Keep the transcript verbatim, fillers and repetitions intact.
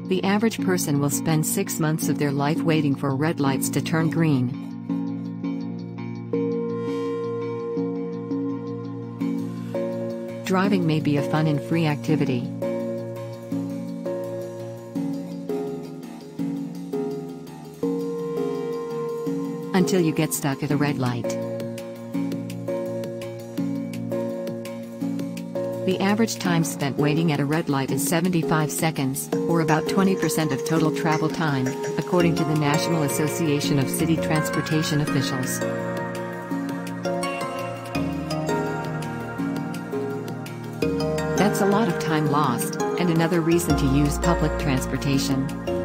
The average person will spend six months of their life waiting for red lights to turn green. Driving may be a fun and free activity. Until you get stuck at a red light. The average time spent waiting at a red light is seventy-five seconds, or about twenty percent of total travel time, according to the National Association of City Transportation Officials. That's a lot of time lost, and another reason to use public transportation.